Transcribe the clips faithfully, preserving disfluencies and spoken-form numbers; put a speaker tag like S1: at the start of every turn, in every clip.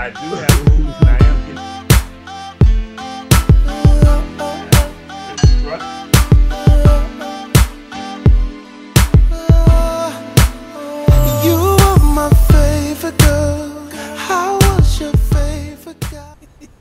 S1: I do have moves, and I am getting.
S2: You were my favorite girl. How was your favorite guy?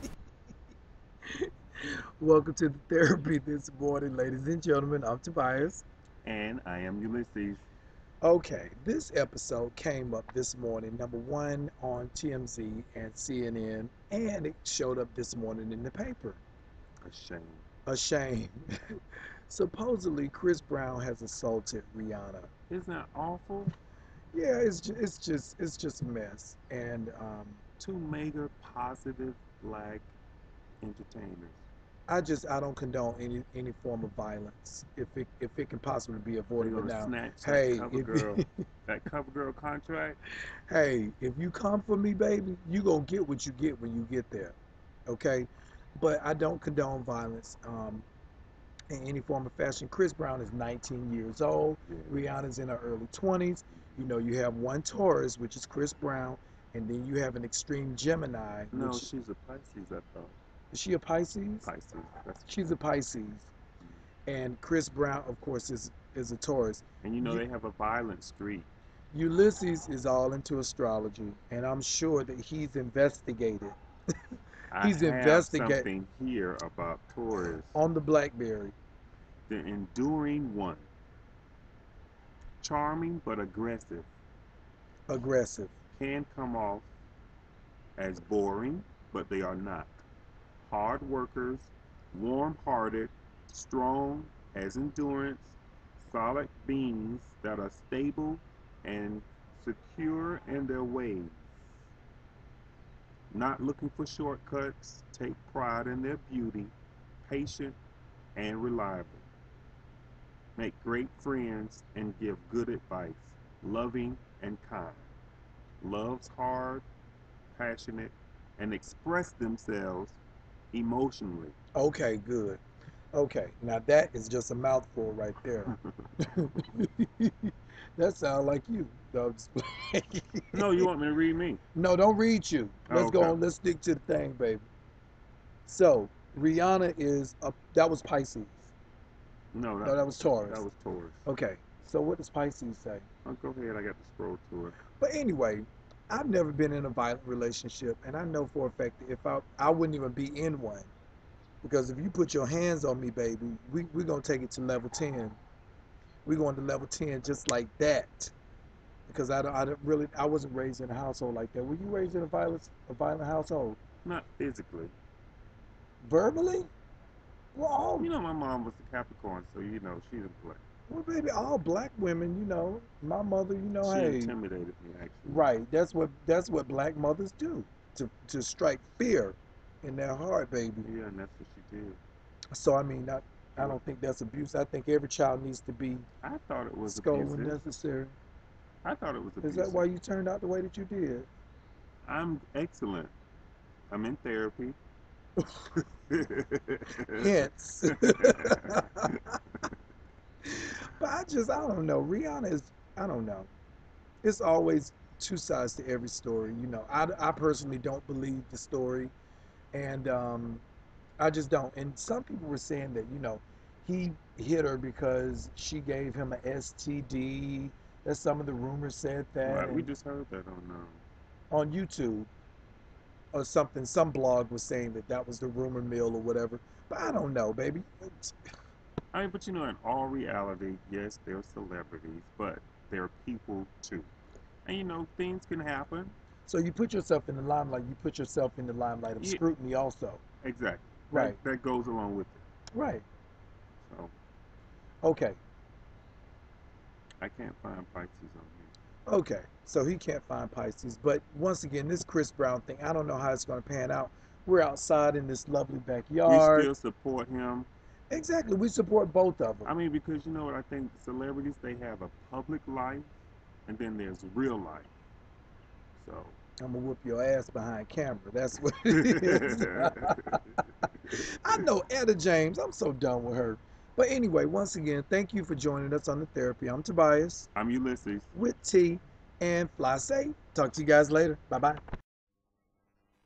S3: Welcome to the therapy this morning, ladies and gentlemen. I'm Tobias.
S1: And I am Ulysses.
S3: Okay, this episode came up this morning, number one on T M Z and C N N, and it showed up this morning in the paper.
S1: A shame.
S3: A shame. Supposedly, Chris Brown has assaulted Rihanna.
S1: Isn't that awful?
S3: Yeah, it's just, it's just it's just a mess. And um,
S1: Two mega positive black entertainers.
S3: I just I don't condone any any form of violence if it if it can possibly be
S1: They're
S3: avoided. But
S1: gonna
S3: now,
S1: snatch
S3: hey,
S1: that cover
S3: if
S1: girl, that cover girl contract.
S3: hey, if you come for me, baby, you gonna get what you get when you get there, okay? But I don't condone violence um, in any form of fashion. Chris Brown is nineteen years old.
S1: Yeah.
S3: Rihanna's in her early twenties. You know, you have one Taurus, which is Chris Brown, and then you have an extreme Gemini.
S1: No,
S3: Which,
S1: she's a Pisces, I thought.
S3: is she a Pisces?
S1: Pisces. That's
S3: She's a Pisces. And Chris Brown, of course, is is a Taurus.
S1: And you know
S3: You-
S1: they have a violent streak.
S3: Ulysses is all into astrology, and I'm sure that he's investigated
S1: I
S3: He's
S1: have
S3: investigate-
S1: something here about Taurus.
S3: on the BlackBerry.
S1: The enduring one. Charming but aggressive.
S3: Aggressive.
S1: Can come off as boring, but they are not. Hard workers, warm-hearted, strong as endurance, solid beings that are stable and secure in their ways. Not looking for shortcuts, take pride in their beauty, patient and reliable. Make great friends and give good advice, loving and kind. Loves hard, passionate, and express themselves emotionally.
S3: Okay, good. Okay, now that is just a mouthful right there. That sounds like you. No, I'm just playing.
S1: No, you want me to read me?
S3: No, don't read you. Let's go
S1: Okay.
S3: on. Let's stick to the thing, baby. So Rihanna is a that was Pisces.
S1: No, that,
S3: No, that was Taurus.
S1: that was Taurus.
S3: Okay. So what does Pisces say?
S1: Oh, go ahead, I got to scroll to it.
S3: But anyway, I've never been in a violent relationship, and I know for a fact that if I I wouldn't even be in one, because if you put your hands on me, baby, we we're gonna take it to level ten. We're going to level ten just like that. Because I don't, I don't really I wasn't raised in a household like that. Were you raised in a violent a violent household?
S1: Not physically.
S3: Verbally? Well, all
S1: You know, my mom was a Capricorn, so you know she didn't play.
S3: well, baby, all black women, you know, my mother, you know,
S1: She
S3: hey,
S1: intimidated me, actually.
S3: right? That's what that's what black mothers do to to strike fear in their heart, baby.
S1: Yeah, and that's what she did.
S3: So I mean, I I don't think that's abuse. I think every child needs to be
S1: I thought it was
S3: scolded when
S1: abusive.
S3: necessary.
S1: I thought it was
S3: Is
S1: abusive.
S3: that why you turned out the way that you did?
S1: I'm excellent. I'm in therapy.
S3: Hence. But I just, I don't know. Rihanna is, I don't know. It's always two sides to every story. You know, I, I personally don't believe the story. And um, I just don't. And some people were saying that, you know, he hit her because she gave him an S T D. That some of the rumors said that.
S1: Right, we
S3: and
S1: just heard that on um,
S3: on YouTube or something. Some blog was saying that that was the rumor mill or whatever. But I don't know, baby. It's-
S1: I mean, but you know, in all reality, yes, they're celebrities, but they're people too. And you know, things can happen.
S3: So you put yourself in the limelight. You put yourself in the limelight of
S1: Yeah,
S3: scrutiny also.
S1: exactly.
S3: Right.
S1: That, that goes along with it.
S3: Right.
S1: So
S3: Okay.
S1: I can't find Pisces on here.
S3: Okay. So he can't find Pisces. But once again, this Chris Brown thing, I don't know how it's going to pan out. We're outside in this lovely
S1: We
S3: backyard.
S1: still support him.
S3: Exactly. We support both of them.
S1: I mean, because you know what? I think celebrities, they have a public life, and then there's real life. So
S3: I'm going to whoop your ass behind camera. That's what it is. I know Etta James. I'm so done with her. But anyway, once again, thank you for joining us on the therapy. I'm Tobias
S1: I'm Ulysses.
S3: with T and Fly Safe. Talk to you guys later. Bye bye.